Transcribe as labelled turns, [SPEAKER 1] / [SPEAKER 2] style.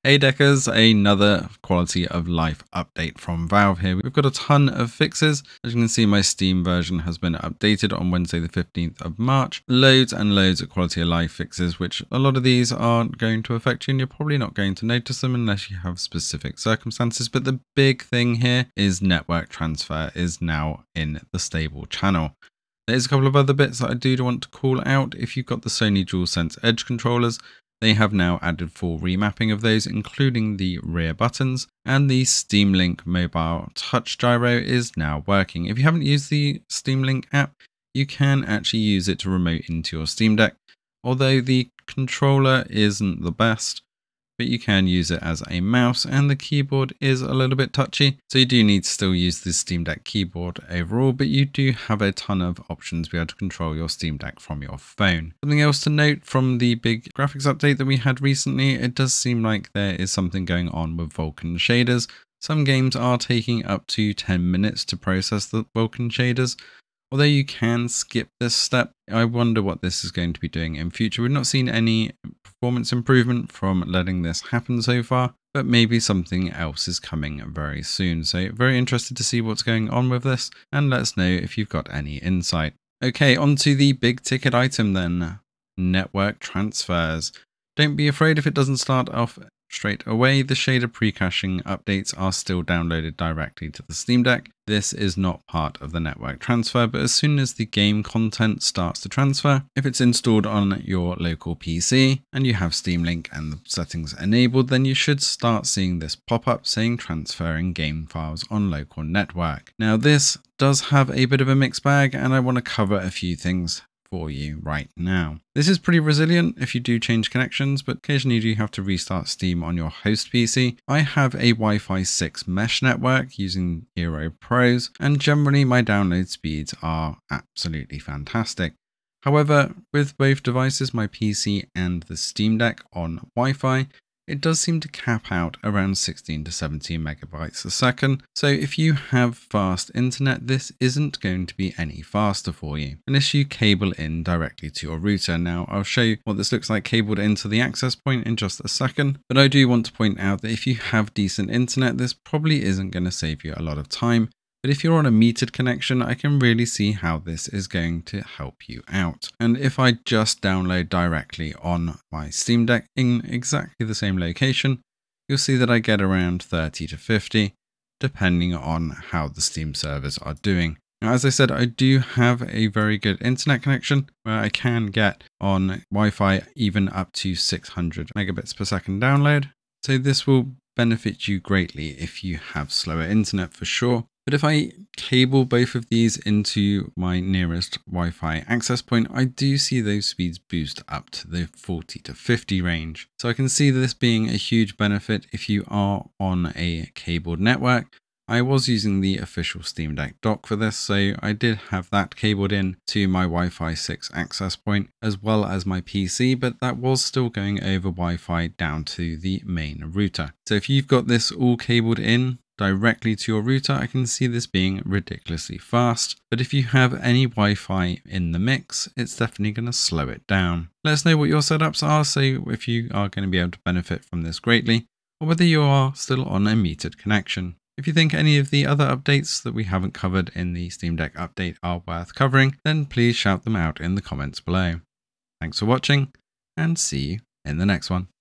[SPEAKER 1] Hey Deckers, another quality of life update from Valve here. We've got a ton of fixes. As you can see, my Steam version has been updated on Wednesday the 15th of March. Loads and loads of quality of life fixes, which a lot of these aren't going to affect you and you're probably not going to notice them unless you have specific circumstances. But the big thing here is network transfer is now in the stable channel. There's a couple of other bits that I do want to call out. If you've got the Sony DualSense Edge controllers, they have now added full remapping of those, including the rear buttons, and the Steam Link mobile touch gyro is now working. If you haven't used the Steam Link app, you can actually use it to remote into your Steam Deck, although the controller isn't the best, but you can use it as a mouse and the keyboard is a little bit touchy. So you do need to still use the Steam Deck keyboard overall, but you do have a ton of options to be able to control your Steam Deck from your phone. Something else to note from the big graphics update that we had recently, it does seem like there is something going on with Vulkan shaders. Some games are taking up to 10 minutes to process the Vulkan shaders. Although you can skip this step, I wonder what this is going to be doing in future. We've not seen any performance improvement from letting this happen so far, but maybe something else is coming very soon. So very interested to see what's going on with this and let us know if you've got any insight. Okay, on to the big ticket item then, network transfers. Don't be afraid if it doesn't start off straight away. The shader pre-caching updates are still downloaded directly to the Steam Deck. This is not part of the network transfer, but as soon as the game content starts to transfer, if it's installed on your local PC and you have Steam Link and the settings enabled, then you should start seeing this pop up saying transferring game files on local network. Now this does have a bit of a mixed bag and I want to cover a few things for you right now. This is pretty resilient if you do change connections, but occasionally you do have to restart Steam on your host PC. I have a Wi-Fi 6 mesh network using Hero Pros, and generally my download speeds are absolutely fantastic. However, with both devices, my PC and the Steam Deck on Wi-Fi, it does seem to cap out around 16 to 17 megabytes a second. So if you have fast internet, this isn't going to be any faster for you unless you cable in directly to your router. Now I'll show you what this looks like cabled into the access point in just a second, but I do want to point out that if you have decent internet, this probably isn't going to save you a lot of time. But if you're on a metered connection, I can really see how this is going to help you out. And if I just download directly on my Steam Deck in exactly the same location, you'll see that I get around 30 to 50, depending on how the Steam servers are doing. Now, as I said, I do have a very good internet connection where I can get on Wi-Fi even up to 600 megabits per second download. So this will benefit you greatly if you have slower internet for sure. But if I cable both of these into my nearest Wi-Fi access point, I do see those speeds boost up to the 40 to 50 range. So I can see this being a huge benefit if you are on a cabled network. I was using the official Steam Deck dock for this, so I did have that cabled in to my Wi-Fi 6 access point as well as my PC, but that was still going over Wi-Fi down to the main router. So if you've got this all cabled in directly to your router, I can see this being ridiculously fast, but if you have any Wi-Fi in the mix, it's definitely going to slow it down. Let us know what your setups are, so if you are going to be able to benefit from this greatly, or whether you are still on a metered connection. If you think any of the other updates that we haven't covered in the Steam Deck update are worth covering, then please shout them out in the comments below. Thanks for watching, and see you in the next one.